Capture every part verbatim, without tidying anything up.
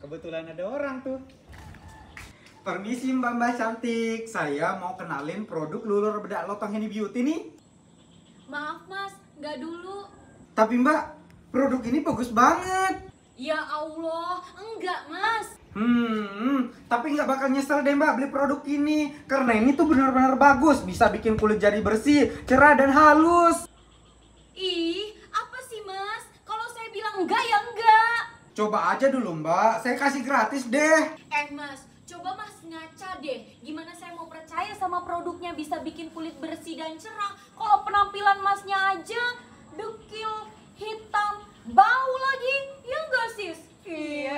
kebetulan ada orang tuh. Permisi mbak-mbak cantik, saya mau kenalin produk lulur bedak lotong Henny Beauty nih. Maaf mas, nggak dulu. Tapi mbak, produk ini bagus banget. Ya Allah, enggak mas. Hmm, tapi nggak bakal nyesel deh mbak beli produk ini. Karena ini tuh benar-benar bagus, bisa bikin kulit jadi bersih, cerah dan halus. Ih, apa sih mas? Kalau saya bilang enggak ya enggak. Coba aja dulu mbak, saya kasih gratis deh. Eh mas, coba mas ngaca deh. Gimana saya mau percaya sama produknya bisa bikin kulit bersih dan cerah kalau penampilan masnya aja dekil, hitam, bau lagi. Ya enggak sis? Iya.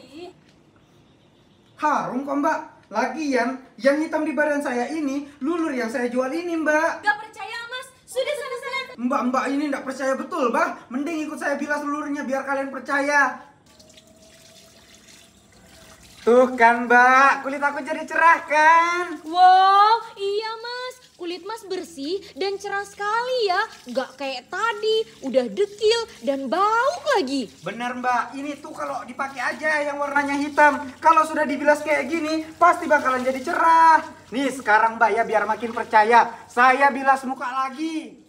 Harum kok mbak. Lagian yang hitam di badan saya ini lulur yang saya jual ini mbak. Gak percaya mas? Sudah sana sana. Mbak mbak ini nggak percaya betul bah. Mending ikut saya bilas lulurnya biar kalian percaya. Tuh kan mbak, kulit aku jadi cerah kan? Wow, iya mas. Kulit mas bersih dan cerah sekali ya. Gak kayak tadi, udah dekil dan bau lagi. Bener mbak, ini tuh kalau dipakai aja yang warnanya hitam. Kalau sudah dibilas kayak gini, pasti bakalan jadi cerah. Nih sekarang mbak ya biar makin percaya, saya bilas muka lagi.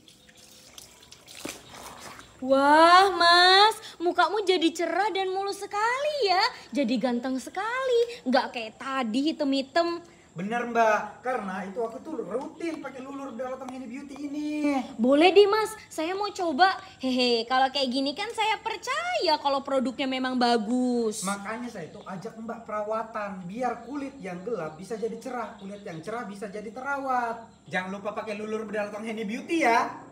Wah mas, mukamu jadi cerah dan mulus sekali ya. Jadi ganteng sekali, gak kayak tadi hitam-hitam. Bener mbak, karena itu aku tuh rutin pakai lulur bedak lotong Henny Beauty ini. Boleh deh mas, saya mau coba. Hehe, kalau kayak gini kan saya percaya kalau produknya memang bagus. Makanya saya tuh ajak mbak perawatan, biar kulit yang gelap bisa jadi cerah, kulit yang cerah bisa jadi terawat. Jangan lupa pakai lulur bedak lotong Henny Beauty ya.